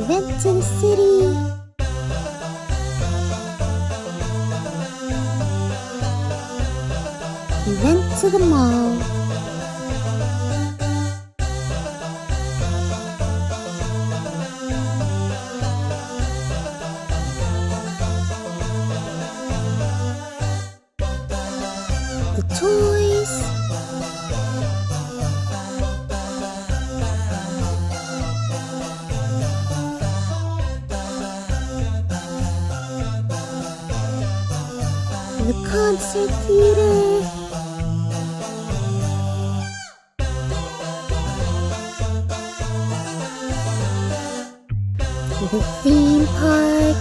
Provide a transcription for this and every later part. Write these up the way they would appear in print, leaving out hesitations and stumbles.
went to the city. We went to the mall. The toys. The concert theater. The theme park.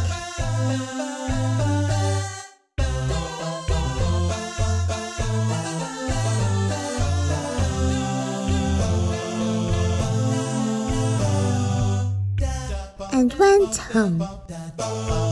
And went home.